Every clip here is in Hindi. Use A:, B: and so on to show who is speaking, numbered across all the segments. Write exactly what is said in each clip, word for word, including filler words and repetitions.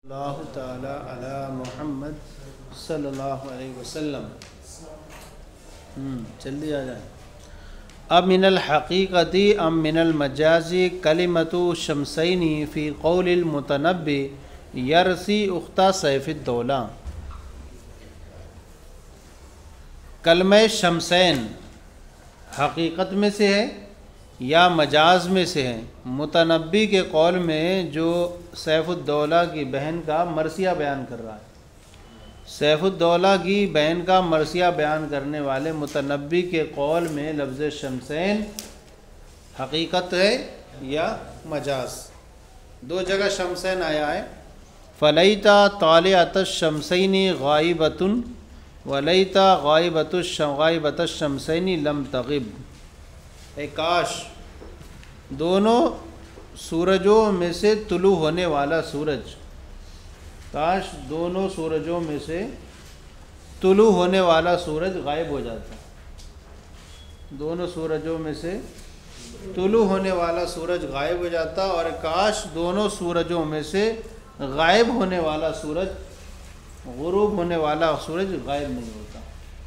A: अल्लाह ताला अला मुहम्मद सल्लल्लाहु अलैहि वसल्लम। जल्दी आ जाए। अब मिनल हकीकती अम मिनल मजाजी कलिमतु शमसैनी फ़ी क़ौलिल मुतनब्बी यरसी उख्ता सैफ़ुद्दौला। कलमे शमसैन हकीकत में से है या मजाज में से है। मुतनब्बी के कौल में जो सैफ़ुद्दौला की बहन का मरसिया बयान कर रहा है, सैफ़ुद्दौला की बहन का मरसिया बयान करने वाले मुतनब्बी के कौल में लफ्ज़ शमसैन हकीकत है या मजाज। दो जगह शमसैन आया है। फ़लैता तालिअत शमसैनी गाइबतुन वलैता गाइबतुश गाइबतुश शमसैनी लम तग़िब। ए काश दोनों सूरजों में से तुलू होने वाला सूरज, काश दोनों सूरजों में से तुलू होने वाला सूरज गायब हो जाता। दोनों सूरजों में से तुलू होने वाला सूरज गायब हो जाता और काश दोनों सूरजों में से गायब होने वाला सूरज, गुरूब होने वाला सूरज गायब नहीं होता।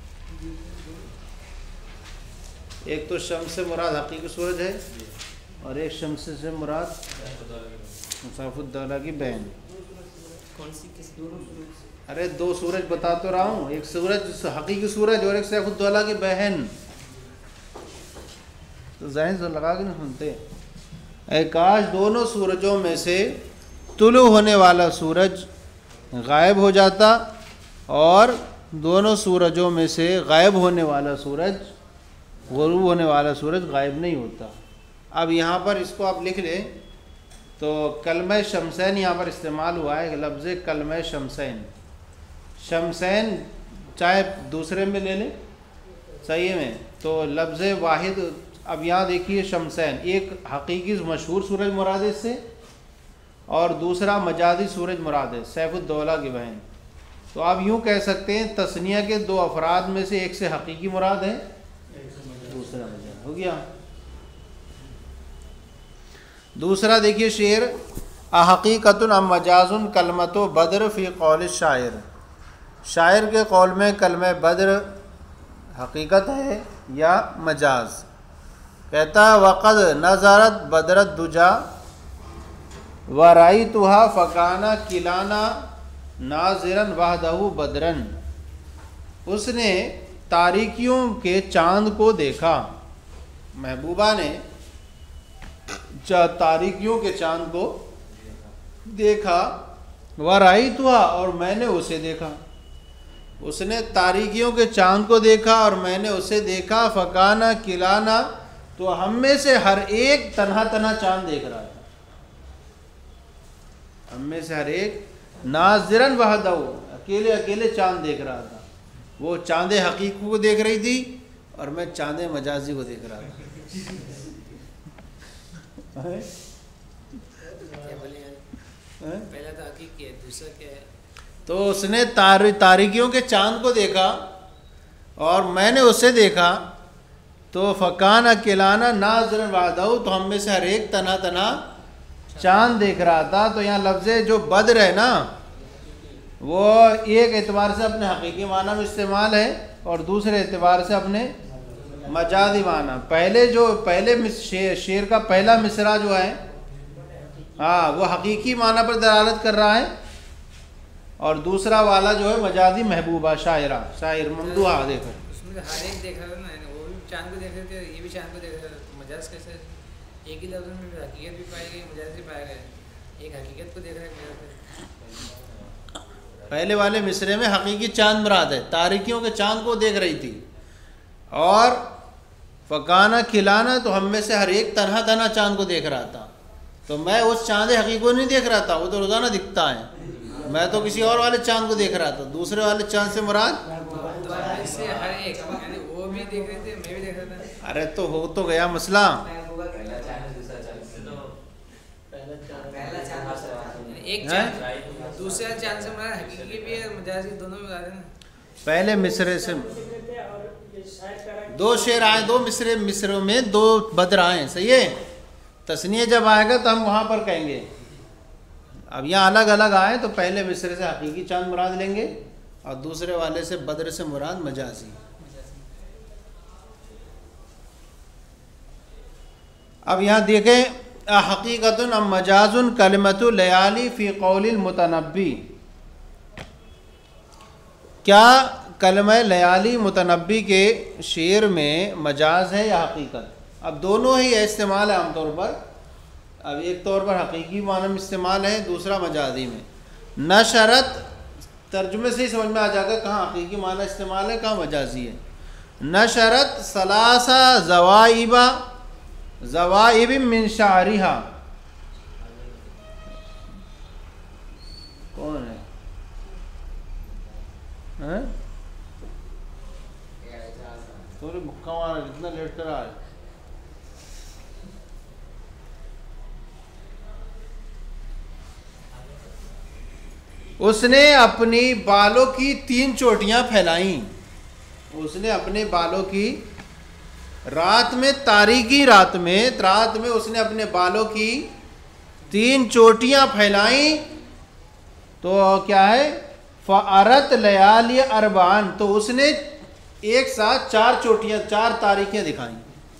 A: एक तो शम्स से मुराद हकीकी सूरज है और एक शम्स से मुराद सैफ़ुद्दौला की बहन।
B: कौन सी किस दोनों सूरज?
A: अरे दो सूरज बता तो रहा हूँ, एक सूरज हकीकी सूरज और एक सैफ़ुद्दौला की बहन। तो ज़हन से लगा के नहीं सुनते। ऐ काश दोनों सूरजों में से तुलू होने वाला सूरज गायब हो जाता और दोनों सूरजों में से गायब होने वाला सूरज, गुरूब होने वाला सूरज गायब नहीं होता। अब यहाँ पर इसको आप लिख लें तो कलमे शमसैन यहाँ पर इस्तेमाल हुआ है, लफ्ज़ कलमे शमसैन। शमसैन चाहे दूसरे में ले लें सही में तो लफ्ज़ वाहिद। अब यहाँ देखिए शमसैन, एक हकीकी मशहूर सूरज मुराद है इससे और दूसरा मजाजी सूरज मुराद है सैफ़ुद्दौला की बहन। तो आप यूँ कह सकते हैं तस्निया के दो अफराद में से एक से हकीकी मुराद है, दूसरा मजाज हो गया। दूसरा देखिए शेर, अहकीकतुन अम मजाजुन कलमतो बद्र फ़ी क़ौल शायर। शायर के कौल में कलमे बद्र हकीकत है या मजाज। कहता वक़द नज़रत बदरत दुजा व राइतुहा फ़काना किलाना नाज़िरन वहदहु बदरन। उसने तारीकियों के चाँद को देखा, महबूबा ने तारीकियों के चाँद को देखा। वराइतुहा और मैंने उसे देखा। उसने तारीकियों के चाँद को देखा और मैंने उसे देखा। फ़काना किलाना तो हम में से हर एक तन्हा तन्हा चाँद देख रहा था। हम में से हर एक नाज़िरन वहदहु अकेले अकेले चाँद देख रहा था। वो चाँदे हकीकी को देख रही थी और मैं चाँदे मजाजी को देख रहा था।
B: क्या बोले यार? पहला तो हकीकी है, दूसरा क्या है?
A: तो उसने तार तारीकियों के चाँद को देखा और मैंने उसे देखा। तो फ़कान अकेलाना नाज़िरन वहदहु तो हम में से हर एक तना तना चाँद देख रहा था। तो यहाँ लफ्ज़ जो बद्र है ना, वो एक एतबार से अपने हकीकी माना में इस्तेमाल है और दूसरे एतबार से अपने मजाजी माना। पहले जो पहले शेर, शेर का पहला मिसरा जो है हाँ वो हकीकी माना पर दलालत कर रहा है और दूसरा वाला जो है मजाजी महबूबा शायरा शायर ममदूहा। देखो
B: उसमें तो हर एक देख रहा था ना, वो भी चाँद को देख रहे थे, ये भी चाँद को देख रहे थे। तो मजाज कैसे? एक ही लफ्ज़ में हकीकत भी पाई गई, मजाज भी पाया गया। एक हकीकत को देख रहा है।
A: पहले वाले मिसरे में हकीकी चाँद मुराद है, तारीकियों के चाँद को देख रही थी और फ़काना खिलाना तो हम में से हर एक तन्हा तन्हा चाँद को देख रहा था। तो मैं उस चाँद हकीकी को नहीं देख रहा था, वो तो रोज़ाना दिखता है। मैं तो किसी और वाले चाँद को देख रहा था। दूसरे वाले चाँद से मुराद
B: तो इससे हर एक यानी वो भी देख रहे थे, मैं भी देख रहा था।
A: अरे तो हो तो गया मसला।
B: एक चाँद दूसरा चाँद से मुराद हकीकी भी है, मजाजी दोनों में आ रहे हैं।
A: पहले मिसरे से दो शेर आए, दो मिसरे मिसरों में दो बद्र आए, सही है। तस्नीय जब आएगा तो हम वहाँ पर कहेंगे अब यहाँ अलग अलग आए तो पहले मिसरे से हकीकी चांद मुराद लेंगे और दूसरे वाले से बद्र से मुराद मजाजी। अब यहाँ देखें हकीकतुन अम मजाजुन कलिमतु लयाली फ़ी कौलिल मुतनब्बी, क्या कलमा लयाली मुतनब्बी के शेर में मजाज है या हकीकत? अब दोनों ही इस्तेमाल है आमतौर पर। अब एक तौर पर हकीकी माना में इस्तेमाल है, दूसरा मजाजी में। न शरत तर्जुमे से ही समझ में आ जाएगा कहाँ हकीकी माना इस्तेमाल है, कहाँ मजाजी है। न शरत सलासा ज़वाइबा ज़वाइब मिन शारिहा, कौन है? हैं? थोड़ी मुक्का मारा, कितना लेट कर रहा है। उसने अपनी बालों की तीन चोटियां फैलाई, उसने अपने बालों की रात में, तारीकी रात में, रात में उसने अपने बालों की तीन चोटियां फैलाई। तो क्या है? फ़अरत लयाली अरबान, तो उसने एक साथ चार चोटियां, चार तारीखें दिखाई।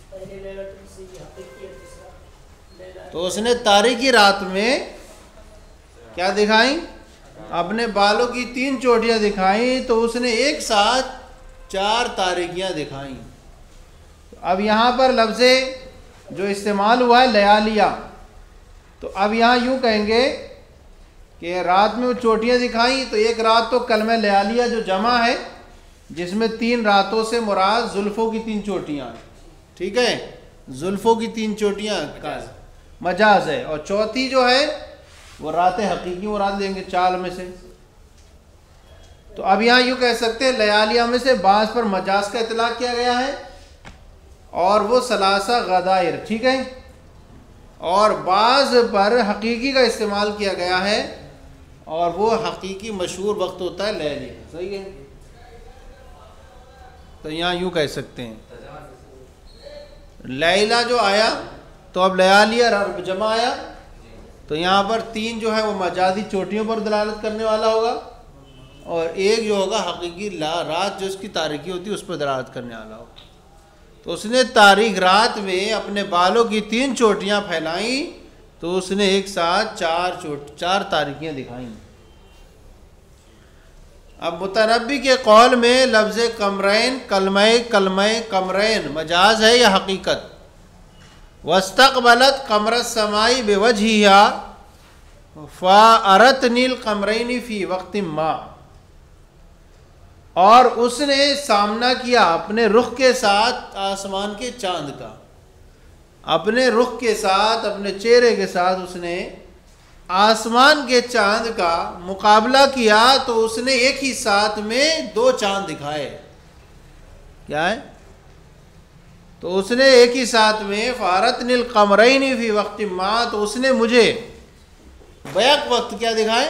A: तो उसने तारीकी रात में क्या दिखाई? अपने बालों की तीन चोटियां दिखाई, तो उसने एक साथ चार तारीखियां दिखाई। अब यहाँ पर लफ्ज़े जो इस्तेमाल हुआ है लयालिया, तो अब यहाँ यूँ कहेंगे कि रात में वो चोटियाँ दिखाई, तो एक रात तो कलमा लयालिया जो जमा है, जिसमें तीन रातों से मुराद जुल्फ़ों की तीन चोटियाँ, ठीक है, जुल्फ़ों की तीन चोटियाँ का मजाज है। और चौथी जो है वो रात हकीकी मुराद लेंगे चाल में से। तो अब यहाँ यूँ कह सकते हैं लयालिया में से बाज़ पर मजाज का इतलाक़ किया गया है और वो सलासा गदाइर, ठीक है, और बाज़ पर हकीकी का इस्तेमाल किया गया है और वो हकीकी मशहूर वक्त होता है लैली, सही है। तो यहाँ यूँ कह सकते हैं लैला जो आया तो अब लयालिया जमा आया, तो यहाँ पर तीन जो है वो मजाजी चोटियों पर दलालत करने वाला होगा और एक जो होगा हकीकी रात जो उसकी तारीखी होती है उस पर दलालत करने वाला होगा। तो उसने तारीख रात में अपने बालों की तीन चोटियां फैलाई, तो उसने एक साथ चार चोट चार तारीखियाँ दिखाई। अब मुतनब्बी के कौल में लफ्ज़ कमरैन कलमय कलमय कमरैन मजाज है या हकीकत? वस्तक़बलत कमरत समाई बेवजहिहा फ़अरत नील कमरैनी फ़ी वक्त मा, और उसने सामना किया अपने रुख के साथ आसमान के चांद का, अपने रुख के साथ, अपने चेहरे के साथ उसने आसमान के चांद का मुकाबला किया, तो उसने एक ही साथ में दो चांद दिखाए। क्या है? तो उसने एक ही साथ में फ़ारत नील कमरैनी फ़ी वक्त मा, तो उसने मुझे बैक वक्त क्या दिखाए?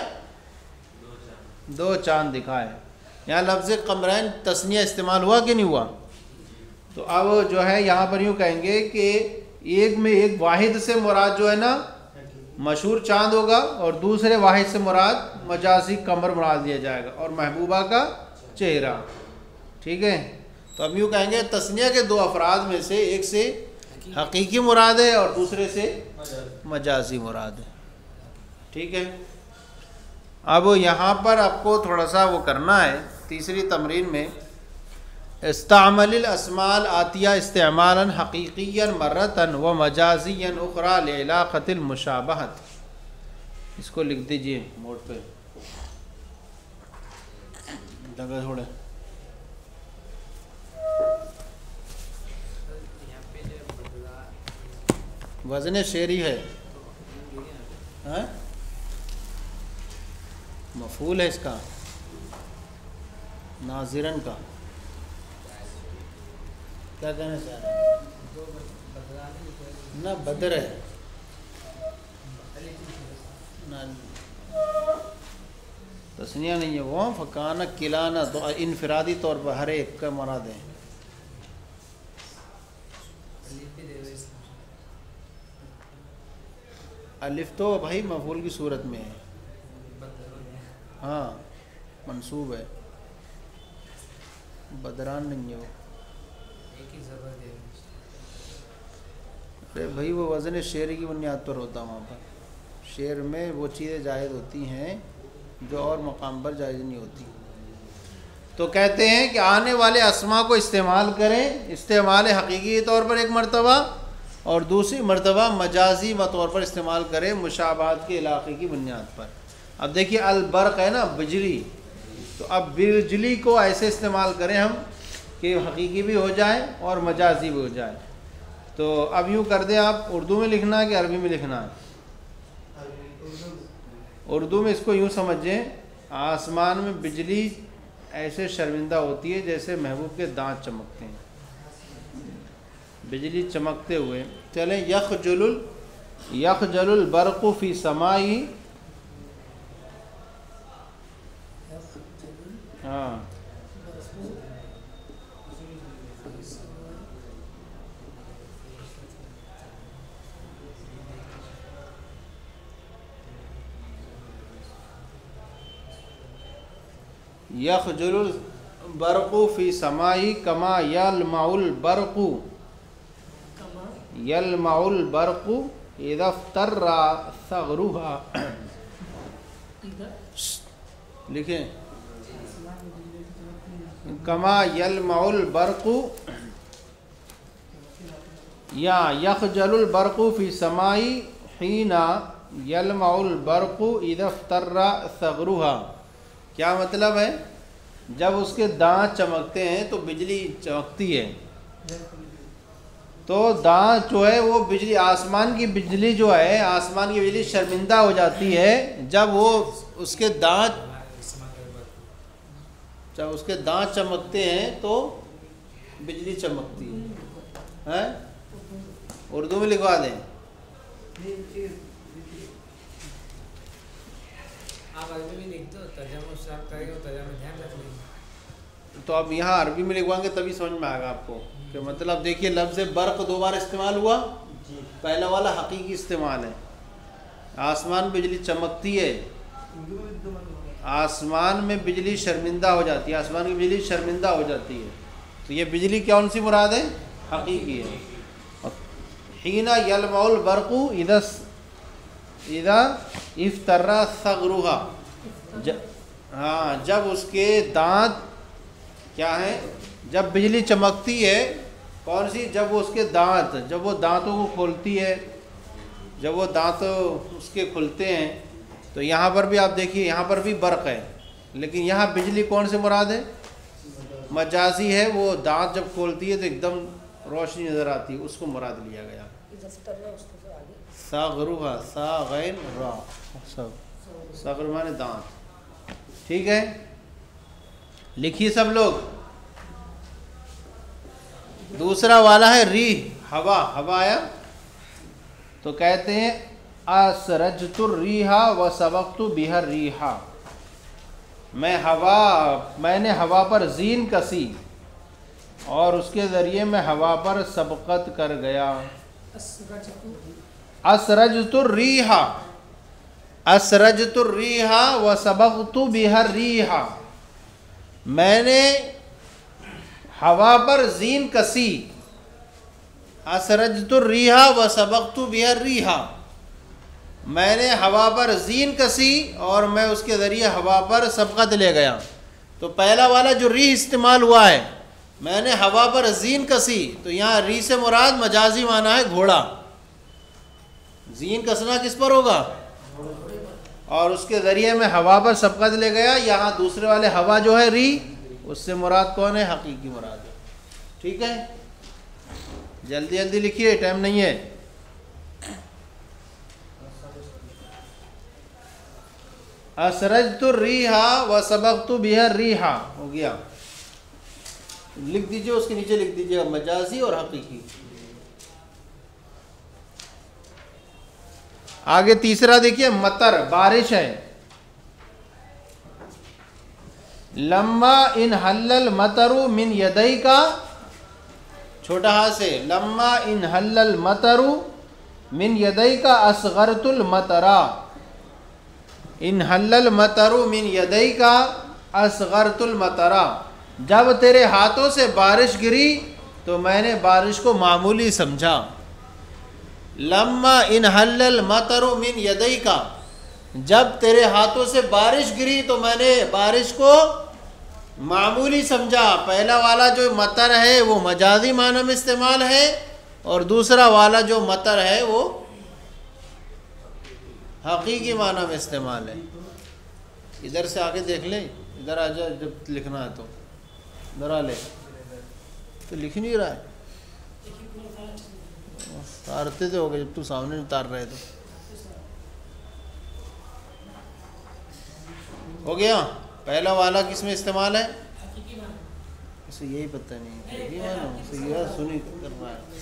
A: दो चांद दिखाए। यहाँ लफ्ज़ कमरैन तस्निया इस्तेमाल हुआ कि नहीं हुआ? तो अब जो है यहाँ पर यूँ कहेंगे कि एक में एक वाहिद से मुराद जो है ना मशहूर चांद होगा और दूसरे वाहिद से मुराद मजाजी कमर मुराद दिया जाएगा और महबूबा का चेहरा, ठीक है। तो अब यूँ कहेंगे तस्निया के दो अफराद में से एक से हकीकी मुराद है और दूसरे से मजाजी मुराद है, ठीक है। अब यहाँ पर आपको थोड़ा सा वो करना है तीसरी तमरीन में, इस्तामलिल अस्माल आतिया इस्तेमालन हकीकियन मर्रतन व मजाजियन उखरा लिलाक़तिल मुशाबहत। इसको लिख दीजिए मोड पे, जगह थोड़े। वज़न शेरी है, हैं? मफूल है इसका नाजिरन का, क्या कहना चाह रहे हैं? ना बदर है ना तस्निया नहीं है वो, फ़काना किलाना तो इनफरादी तौर पर हर एक का मुराद है। अलिफ तो भाई मफूल की सूरत में है, हाँ मंसूब है, बदरान नहीं है वो।
B: एक ही ज़बर दे रहे हैं।
A: अरे भाई वो वज़न शेर की बुनियाद पर होता है, वहाँ पर शेर में वो चीज़ें जायज़ होती हैं जो और मकाम पर जायज़ नहीं होती। तो कहते हैं कि आने वाले अस्मा को इस्तेमाल करें, इस्तेमाल हकीकी तौर पर एक मरतबा, और दूसरी मरतबा मजाजी तौर पर इस्तेमाल करें मुशाबाहत के इलाके की बुनियाद पर। अब देखिए अलबर्क है ना बिजली, तो अब बिजली को ऐसे इस्तेमाल करें हम कि हकीकी भी हो जाए और मजाजी भी हो जाए। तो अब यूँ कर दें, आप उर्दू में लिखना है कि अरबी में लिखना है? उर्दू में इसको यूँ समझें, आसमान में बिजली ऐसे शर्मिंदा होती है जैसे महबूब के दांत चमकते हैं, बिजली चमकते हुए। चलें, यखजुलुल यखजुलुल बरक़ु फ़ी समाई, हाँ यखजुलुल बरक़ु फ़ी समाई कमा यलमउल बरक़ु यलमउल बरक़ु इज़ा फ़तर्रा सग़रुहा। लिखें, कमा यलमउल बरक़ु या यखजुलुल बरक़ु फ़ी समाई हीना यलमउल बरक़ु इज़ा फ़तर्रा सग़रुहा। क्या मतलब है? जब उसके दांत चमकते हैं तो बिजली चमकती है, तो दांत जो है वो बिजली, आसमान की बिजली जो है, आसमान की बिजली शर्मिंदा हो जाती है जब वो उसके दांत जब उसके दांत चमकते हैं तो बिजली चमकती है, हैं? उर्दू में लिखवा दें।
B: आप अरबी में लिख दो, तर्जुमा साहब करेंगे, तर्जुमा ध्यान रख लेंगे।
A: तो अब यहाँ अरबी में लिखवाएंगे तभी समझ में आएगा आपको कि मतलब देखिए लफ्ज़ बर्क़ दो बार इस्तेमाल हुआ। पहला वाला हकीकी इस्तेमाल है, आसमान बिजली चमकती है, आसमान में बिजली शर्मिंदा हो जाती है, आसमान की बिजली शर्मिंदा हो जाती है, तो ये बिजली कौन सी मुराद है? हकीकी है। हीना यलमउल बरक़ु इज़ा इज़ा इफ़तर्रा सग़रुहा, हाँ जब उसके दांत क्या है, जब बिजली चमकती है, कौन सी? जब वो उसके दांत, जब वो दांतों को खोलती है, जब वो दांत उसके खुलते हैं। तो यहाँ पर भी आप देखिए, यहाँ पर भी बर्क़ है, लेकिन यहाँ बिजली कौन से मुराद है? मजाजी है। वो दांत जब खोलती है तो एकदम रोशनी नज़र आती है, उसको मुराद लिया गया। सग़रुहा, सा गैन रा, सग़र माने दांत। ठीक है, लिखिए सब लोग। दूसरा वाला है री, हवा। हवा आया तो कहते हैं असरजतुर रीहा व सबक़तु बिहा रीहा, मैं हवा मैंने हवा पर जीन कसी और उसके ज़रिए मैं हवा पर सबक़त कर गया। असरजतुर रीहा, असरजतुर रीहा व सबक़तु बिहा रीहा, मैंने हवा पर जीन कसी। असरजतुर रीहा व सबक़तु बिहा रीहा, मैंने हवा पर जीन कसी और मैं उसके ज़रिए हवा पर सबक़त ले गया। तो पहला वाला जो री इस्तेमाल हुआ है, मैंने हवा पर जीन कसी, तो यहाँ री से मुराद मजाजी माना है घोड़ा। जीन कसना किस पर होगा? और उसके ज़रिए मैं हवा पर सबक़त ले गया। यहाँ दूसरे वाले हवा जो है री, उससे मुराद कौन है? हकीकी मुराद है। ठीक है, जल्दी जल्दी लिखिए, टाइम नहीं है। असरजतुर रीहा व सबक़तु बिहा रीहा हो गया। लिख दीजिए, उसके नीचे लिख दीजिए मजाजी और हकीकी। आगे तीसरा देखिए, मतर, बारिश है। लम्मा इन हल्लल मतरु मिन यदई का, छोटा हाथ से, लम्मा इन हल्लल मतरु मिन यदई का असगरतुल मतरा, इन हल्लल मतरु मिन यदई का असगरतुल मतरा, जब तेरे हाथों से बारिश गिरी तो मैंने बारिश को मामूली समझा। लम्मा इन हल्लल मतरु मिन यदई का, जब तेरे हाथों से बारिश गिरी तो मैंने बारिश को मामूली समझा। पहला वाला जो मतर है वो मजाजी माना में इस्तेमाल है, और दूसरा वाला जो मतर है वो हकीकी माना में इस्तेमाल है। इधर से आके देख ले, इधर आ जा, जब लिखना है तो इधर आ ले। तो लिख नहीं रहा है, उतारते तो हो गए जब तू सामने उतार रहे तो हो गया। पहला वाला किस में इस्तेमाल है? इसे यही पता नहीं, यही मानो इसे यह सुनी कर रहा है।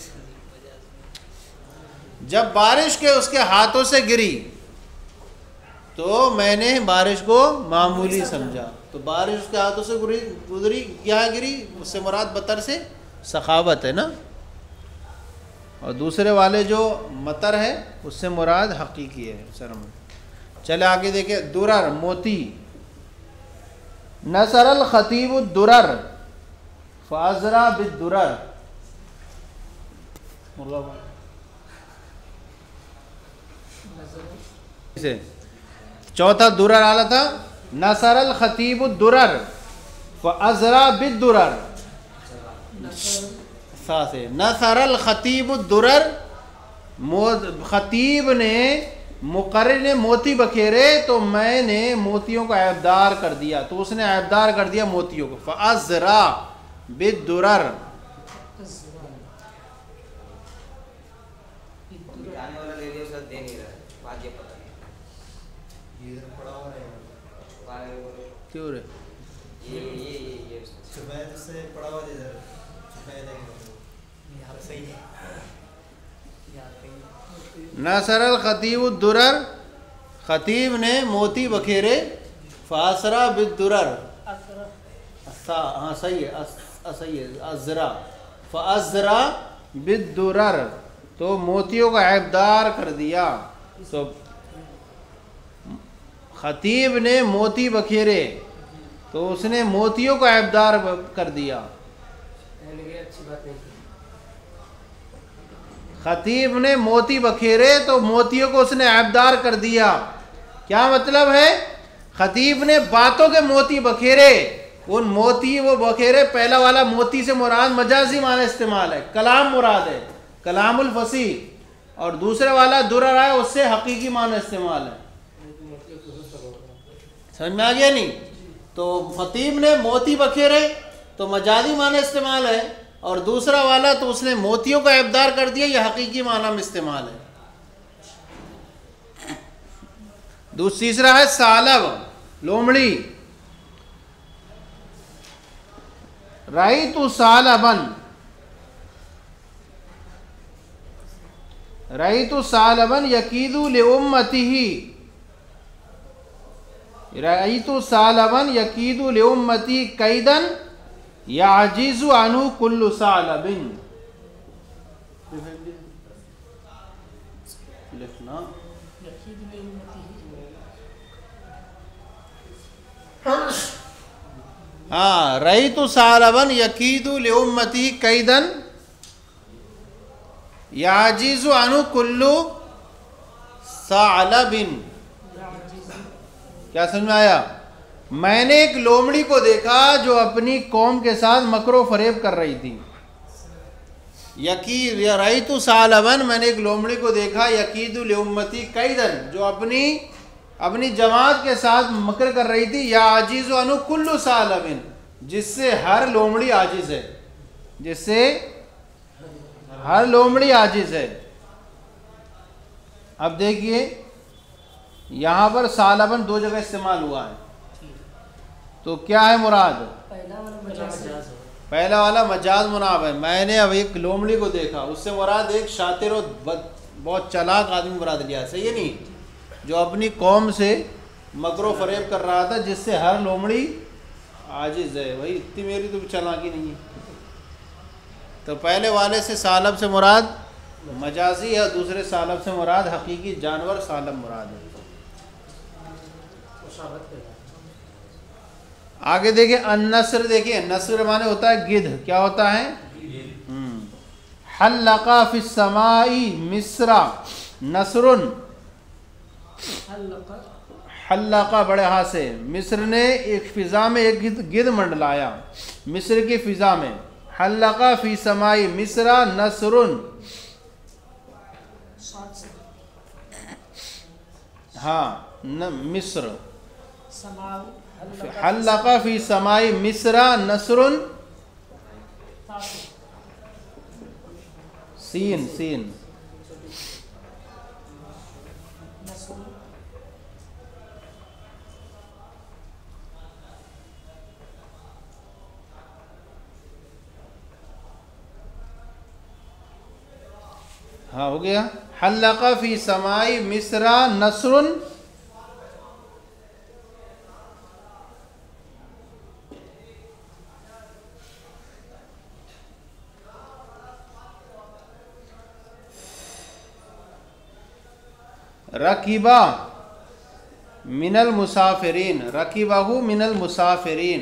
A: जब बारिश के उसके हाथों से गिरी तो मैंने बारिश को मामूली समझा। तो बारिश उसके हाथों से गुजरी गुजरी क्या गिरी, उससे मुराद बतर से सखावत है ना, और दूसरे वाले जो मतर है उससे मुराद हकीकी है शर्म। चले आगे देखे, दुरर मोती। नसरल खतीब दुरर फाजरा बिद दुरर। चौथा दुरर आला था, नसरल खतीब दुरर फाजरा बिद दुरर। सा से नसरल खतीब दुरर, खतीब ने मुकर्रिर ने मोती बखेरे तो मैंने मोतियों को ऐबदार कर दिया, तो उसने ऐबदार कर दिया मोतियों को। फ़अज़रा बिद्दुरर, क्यों रे
C: ये ये ये सफेद से पड़ा हुआ इधर सफेद है यहाँ पे सही है।
A: नसरल खतीब दुरर, खतीब ने मोती बखेरे। फासरा बिद्दुरर, हाँ सही है, सही है, अज़रा। फ़अज़रा बिद्दुरर, तो मोतियों का ऐबदार कर दिया। तो खतीब ने मोती बखेरे तो उसने मोतियों का ऐबदार कर दिया। खतीब ने मोती बखेरे तो मोतियों को उसने ऐबदार कर दिया। क्या मतलब है? खतीब ने बातों के मोती बखेरे, उन मोती वो बखेरे। पहला वाला मोती से मुराद मजाजी माना इस्तेमाल है, कलाम मुराद है, कलामुल फसीह। और दूसरे वाला दुरर है, उससे हकीकी माना इस्तेमाल है। समझ में आ गया नहीं? तो खतीब ने मोती बखेरे तो मजाजी माना इस्तेमाल है, और दूसरा वाला तो उसने मोतियों का ऐबदार कर दिया, यह हकीकी माना में इस्तेमाल है। तीसरा है सालब, लोमड़ी। राइतु सालबन, राइतु सालबन यकीदु लिउम्मतिही, राइतु सालबन यकीदु लिउम्मती कैदन याजीजु अनु कुल्लु सालबिन। लिखना हाँ, रईतु सालबन यकीदु लिउम्मती कैदन याजीजु अनु कुल्लु सालबिन। क्या समझ में आया? मैंने एक लोमड़ी को देखा जो अपनी कौम के साथ मकरो फरेब कर रही थी। यकीद रईतु सालबन, मैंने एक लोमड़ी को देखा, यकीदु लिउम्मती कैदन, जो अपनी अपनी जमात के साथ मकर कर रही थी। या आजिज़ अनु कुल्लु सालबिन, जिससे हर लोमड़ी आजिज़ है, जिससे हर लोमड़ी आजिज़ है। अब देखिए यहाँ पर सालबन दो जगह इस्तेमाल हुआ है, तो क्या है मुराद? पहला वाला मजाज मुनाब है। मैंने अब एक लोमड़ी को देखा, उससे मुराद एक शातिर और बहुत चालाक आदमी मुराद लिया। सही है नहीं? जो अपनी कौम से मकरो फरेब कर रहा था, जिससे हर लोमड़ी आजिज़ है। भाई इतनी मेरी तो चालाकी नहीं है। तो पहले वाले से सालब से मुराद मजाजी है, दूसरे सालब से मुराद हकीकी जानवर सालब मुराद है। आगे देखिए अन्नस्र, देखिए नस्र माने होता है गिद्ध, क्या होता है? हल्लका फिस समाई मिस्रा नसरुन, हल्लका बड़े हाथ से, मिस्र ने एक फिजा में एक गिद्ध गिद्ध मंडलाया, मिस्र की फिजा में। हल्लका फी समाई मिस्रा नसरुन, हाँ न मिस्र, हल्लका फी समाई मिस्रा नसरुन, सीन सीन हाँ हो गया। हल्लका फी समाई मिस्रा नसरुन, रकीबा मिनल मुसाफिरीन, रकीबाहु मिनल मुसाफिरीन,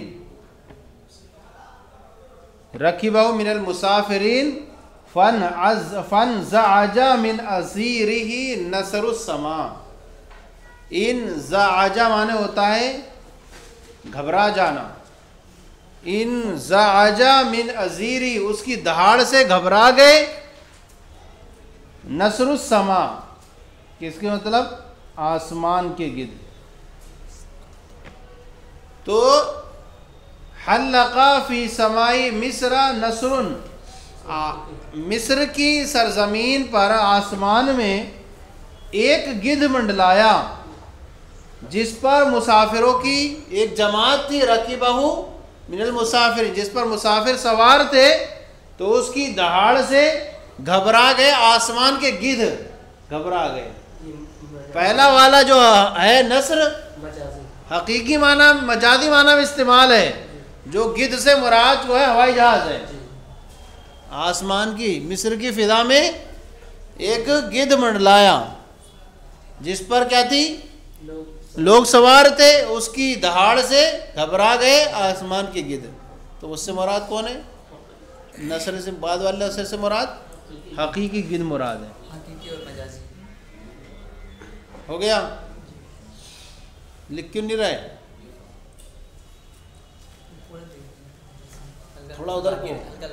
A: रकीबाहु मिनल मुसाफिरीन, फन अज फन ज़अजा मिन अज़ीरिही नसरुस्समा। इन ज़अजा माने होता है घबरा जाना, इन ज़अजा मिन अज़ीरी, उसकी दहाड़ से घबरा गए, नसरुस्समा किसके मतलब? आसमान के गिद्ध। तो हल्लका फी समाई मिस्रा नसरुन, मिस्र की सरजमीन पर आसमान में एक गिद्ध मंडलाया जिस पर मुसाफिरों की एक जमात थी, रकीबहु मिनल मुसाफिर, जिस पर मुसाफिर सवार थे, तो उसकी दहाड़ से घबरा गए आसमान के गिद्ध, घबरा गए। पहला वाला जो है नस्र हकीकी माना मजादी माना में इस्तेमाल है, जो गिद्ध से मुराद जो है हवाई जहाज है। आसमान की मिस्र की फिजा में एक गिद्ध मंडलाया जिस पर क्या थी? लोग सवार थे, उसकी दहाड़ से घबरा गए आसमान के गिद्ध। तो उससे मुराद कौन है? नस्र से बाद वाले नस्र से मुराद हकीकी गिद्ध मुराद है।
B: हकीकी और मजाजी
A: हो गया। लिख क्यों नहीं रहे? थोड़ा उधर को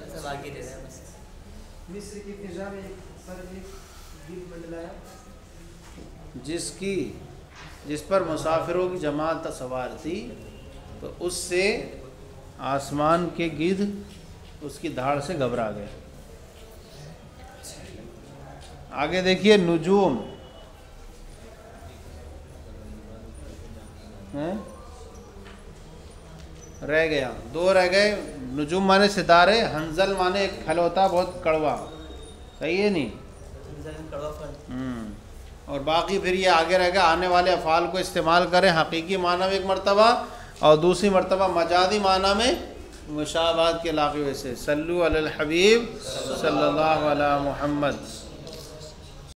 C: मिस्र की फिजा में पर एक गिद्ध मंडलाया,
A: जिसकी जिस पर मुसाफिरों की जमात सवार थी, तो उससे आसमान के गिद्ध उसकी धाड़ से घबरा गए। आगे देखिए नुजूम है? रह गया, दो रह गए। नुजूम माने सितारे, हंजल माने एक फल होता बहुत कड़वा, सही है नहीं? हम्म और बाकी फिर ये आगे रह गया, आने वाले अफ़ाल को इस्तेमाल करें हकीकी माना में एक मरतबा और दूसरी मरतबा मजादी माना में मुशाबाहत के लाक़े से। सल्लु अलल हबीब सल्लल्लाहु अलैहि मुहम्मद।